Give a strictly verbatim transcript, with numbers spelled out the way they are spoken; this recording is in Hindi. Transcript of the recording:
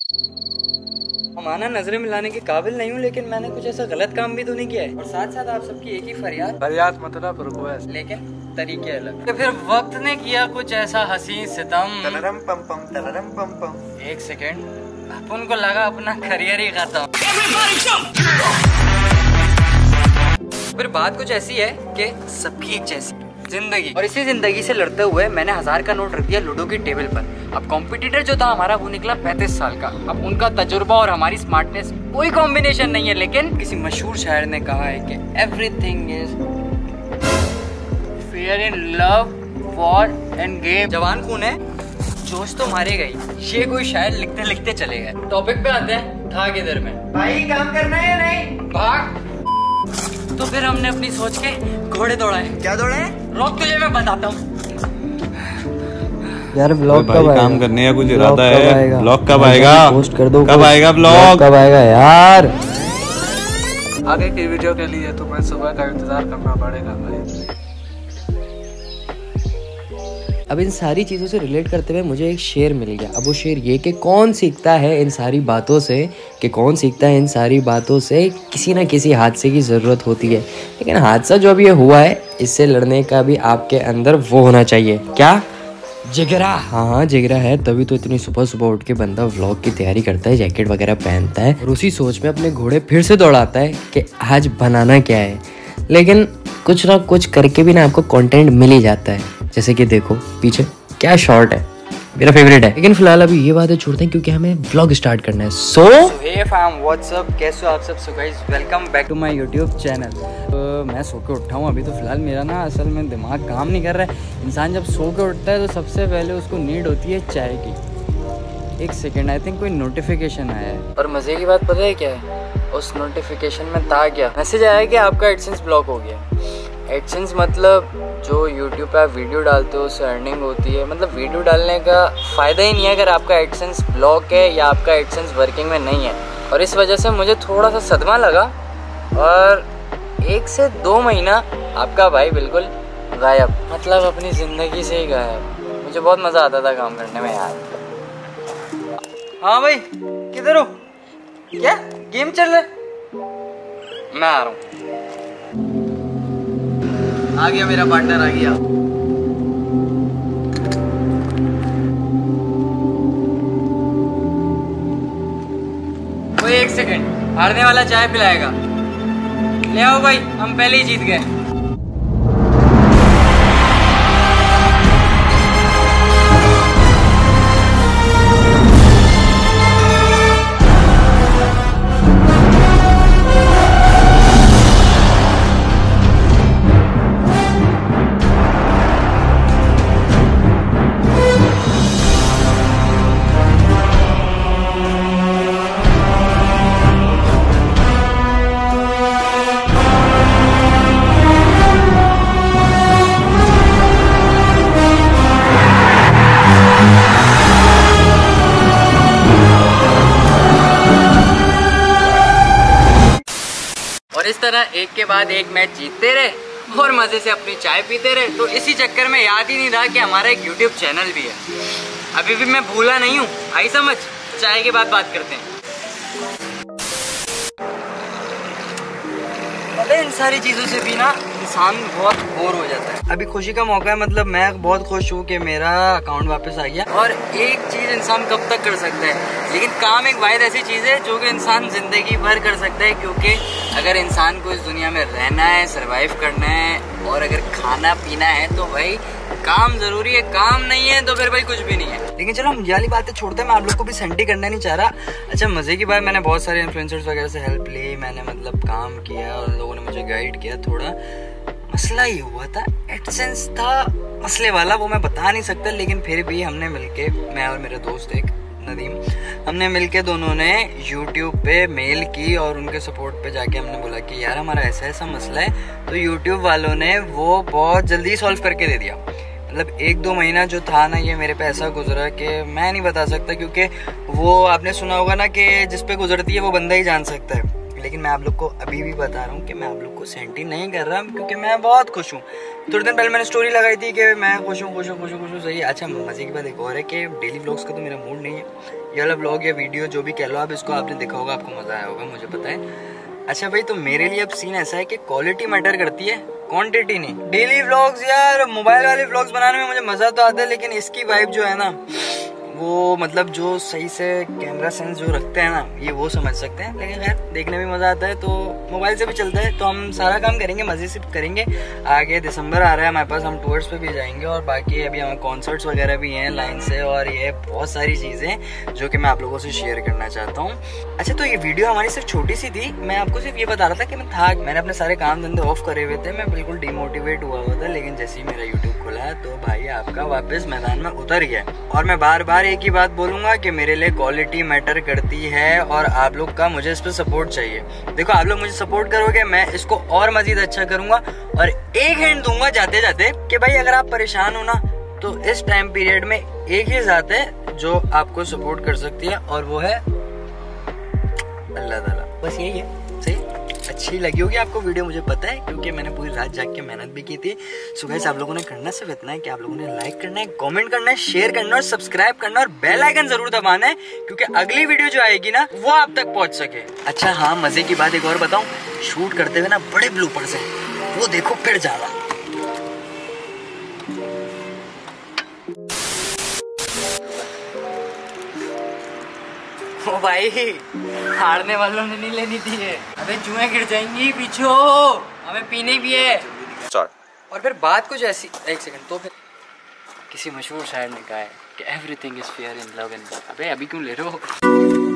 माना नजरें मिलाने के काबिल नहीं हूँ, लेकिन मैंने कुछ ऐसा गलत काम भी तो नहीं किया है। और साथ साथ आप सबकी एक ही फरियाद फरियाद मतलब रिक्वेस्ट, लेकिन तरीके अलग। तो फिर वक्त ने किया कुछ ऐसा हसीन सितम। तररम पम पम तररम पम पम। एक सेकेंड, अपन को लगा अपना करियर ही खत्म। फिर बात कुछ ऐसी है कि सबकी एक जैसी जिंदगी, और इसी जिंदगी से लड़ते हुए मैंने हजार का नोट रख दिया लूडो की टेबल पर। अब कॉम्पिटिटर जो था हमारा वो निकला पैंतीस साल का। अब उनका तजुर्बा और हमारी स्मार्टनेस कोई कॉम्बिनेशन नहीं है, लेकिन किसी मशहूर शायर ने कहा है कि everything is fair in love war and game. जवान खून है, जोश तो मारे गई। ये कोई शायर लिखते लिखते चले गए। टॉपिक पे आते हैं, था किधर में भाई काम करना है या नहीं? भाग। तो फिर हमने अपनी सोच के घोड़े दौड़ाए। क्या दौड़े? रोक तुझे मैं बताता हूँ यार। ब्लॉग कब आएगा? काम करने का कुछ इरादा है? ब्लॉग कब आएगा? पोस्ट कर दो। कब आएगा ब्लॉग? कब आएगा यार? आगे की वीडियो के लिए तुम्हें सुबह का इंतजार करना पड़ेगा भाई। अब इन सारी चीज़ों से रिलेट करते हुए मुझे एक शेर मिल गया। अब वो शेर ये कि कौन सीखता है इन सारी बातों से, कि कौन सीखता है इन सारी बातों से, किसी ना किसी हादसे की ज़रूरत होती है। लेकिन हादसा जो अब ये हुआ है, इससे लड़ने का भी आपके अंदर वो होना चाहिए। क्या? जिगरा। हाँ हाँ जिगरा है, तभी तो इतनी सुबह सुबह उठ के बंदा व्लॉग की तैयारी करता है, जैकेट वगैरह पहनता है और उसी सोच में अपने घोड़े फिर से दौड़ाता है कि आज बनाना क्या है। लेकिन कुछ ना कुछ करके भी ना आपको कंटेंट मिल ही जाता है। जैसे कि देखो पीछे क्या शॉट है, मेरा फेवरेट है। लेकिन फिलहाल अभी ये बातें छोड़ते हैं क्योंकि हमें व्लॉग स्टार्ट करना है। So hey fam, what's up, कैसे हो आप सब? So guys, welcome back to my YouTube channel. तो मैं सो के उठा हूँ अभी। तो फिलहाल मेरा ना असल में दिमाग काम नहीं कर रहा है। इंसान जब सो के उठता है तो सबसे पहले उसको नीड होती है चाय की। एक सेकेंड, आई थिंक कोई नोटिफिकेशन आया है। और मज़े की बात पता है क्या है? उस नोटिफिकेशन में था क्या, मैसेज आया कि आपका एडसेंस ब्लॉक हो गया। एडसेंस मतलब जो यूट्यूब पे आप वीडियो डालते हो उससे अर्निंग होती है। मतलब वीडियो डालने का फ़ायदा ही नहीं है अगर आपका एडसेंस ब्लॉक है या आपका एडसेंस वर्किंग में नहीं है। और इस वजह से मुझे थोड़ा सा सदमा लगा और एक से दो महीना आपका भाई बिल्कुल गायब, मतलब अपनी ज़िंदगी से ही गायब। मुझे बहुत मज़ा आता था काम करने में यार। हाँ भाई, किधर हो? क्या गेम चल रहा है? मैं आ रहा हूँ। आ गया मेरा पार्टनर, आ गया। वो एक सेकंड, हारने वाला चाय पिलाएगा। ले आओ भाई, हम पहले ही जीत गए। इस तरह एक के बाद एक मैच जीतते रहे और मजे से अपनी चाय पीते रहे। तो इसी चक्कर में याद ही नहीं रहा कि हमारा एक यूट्यूब चैनल भी है। अभी भी मैं भूला नहीं हूँ, आई समझ। चाय के बाद बात करते हैं। अबे इन सारी चीज़ों से भी ना इंसान बहुत बोर हो जाता है। अभी खुशी का मौका है, मतलब मैं बहुत खुश हूँ कि मेरा अकाउंट वापस आ गया। और एक चीज़ इंसान कब तक कर सकता है, लेकिन काम एक वाहिद ऐसी चीज़ है जो कि इंसान ज़िंदगी भर कर सकता है। क्योंकि अगर इंसान को इस दुनिया में रहना है, सरवाइव करना है और अगर खाना पीना है तो भाई काम ज़रूरी है। काम नहीं है तो फिर भाई कुछ भी नहीं है। लेकिन चलो हम ये वाली बातें छोड़ते हैं, मैं आप लोग को भी सेंटी करना नहीं चाह रहा। अच्छा मज़े की बात, मैंने बहुत सारे इन्फ्लुएंसर्स वगैरह से हेल्प ली, मैंने मतलब काम किया और लोगों ने मुझे गाइड किया। थोड़ा मसला ये हुआ था, एडसेंस था मसले वाला, वो मैं बता नहीं सकता। लेकिन फिर भी हमने मिलके, मैं और मेरे दोस्त एक नदीम, हमने मिलके दोनों ने यूट्यूब पे मेल की और उनके सपोर्ट पे जाके हमने बोला कि यार हमारा ऐसा ऐसा मसला है। तो यूट्यूब वालों ने वो बहुत जल्दी सॉल्व करके दे दिया। मतलब एक दो महीना जो था ना, ये मेरे पे ऐसा गुजरा कि मैं नहीं बता सकता। क्योंकि वो आपने सुना होगा ना कि जिस पे गुजरती है वो बंदा ही जान सकता है। लेकिन मैं आप लोग को अभी भी बता रहा हूँ कि मैं आप लोग को सेंटी नहीं कर रहा क्योंकि मैं बहुत खुश हूँ। थोड़े दिन पहले मैंने स्टोरी लगाई थी कि मैं खुश हूँ खुश हूँ खुश हूँ खुश हूँ सही। अच्छा मजे की बात एक और है कि डेली व्लॉग्स का तो मेरा मूड नहीं है। ये वाला व्लॉग या वीडियो जो भी कह लो आप, इसको आपने देखा होगा, आपको मजा आया होगा, मुझे पता है। अच्छा भाई, तो मेरे लिए अब सीन ऐसा है कि क्वालिटी मैटर करती है, क्वांटिटी नहीं। डेली व्लॉग्स यार, मोबाइल वाले व्लॉग्स बनाने में मुझे मजा तो आता है, लेकिन इसकी वाइब जो है ना, वो मतलब जो सही से कैमरा सेंस जो रखते हैं ना, ये वो समझ सकते हैं। लेकिन खैर देखने में मजा आता है, तो मोबाइल से भी चलता है। तो हम सारा काम करेंगे, मजे से करेंगे। आगे दिसंबर आ रहा है हमारे पास, हम टूर्स पे भी जाएंगे और बाकी अभी हमारे कॉन्सर्ट्स वगैरह भी हैं लाइन से, और ये बहुत सारी चीज़ें जो कि मैं आप लोगों से शेयर करना चाहता हूँ। अच्छा, तो ये वीडियो हमारी सिर्फ छोटी सी थी। मैं आपको सिर्फ ये बता रहा था कि मैं था, मैंने अपने सारे काम धंधे ऑफ करे हुए थे, मैं बिल्कुल डिमोटिवेट हुआ हुआ था। लेकिन जैसे ही मेरा यूट्यूब खुला तो भाई आपका वापस मैदान में उतर गया। और मैं बार बार एक ही बात बोलूँगा कि मेरे लिए क्वालिटी मैटर करती है और आप लोग का मुझे इस पर सपोर्ट चाहिए। देखो, आप लोग मुझे सपोर्ट करोगे, मैं इसको और मजीद अच्छा करूँगा। और एक हिंट दूंगा जाते जाते कि भाई अगर आप परेशान हो ना, तो इस टाइम पीरियड में एक ही ज़ात है जो आपको सपोर्ट कर सकती है, और वो है अल्लाह ताला। बस यही है। सही अच्छी लगी होगी आपको वीडियो, मुझे पता है, क्योंकि मैंने पूरी रात जाग के मेहनत भी की थी। सो गाइस, आप लोगों ने करना सिर्फ इतना है कि आप लोगों ने लाइक करना है, कमेंट करना है, शेयर करना है और सब्सक्राइब करना है, और बेल आइकन जरूर दबाना है, क्योंकि अगली वीडियो जो आएगी ना, वो आप तक पहुंच सके। अच्छा हाँ, मजे की बात एक और बताऊं, शूट करते हुए ना बड़े ब्लूपर्स हैं, वो देखो फिर ज्यादा। ओ भाई, हारने वालों ने नहीं लेनी थी है। अबे जुएं गिर जाएंगी, पीछे हो, हमें पीने भी है। और फिर बात कुछ ऐसी, एक सेकंड, तो फिर किसी मशहूर शायर ने कहा है कि everything is fair in love and. अबे अभी क्यों ले रहे हो?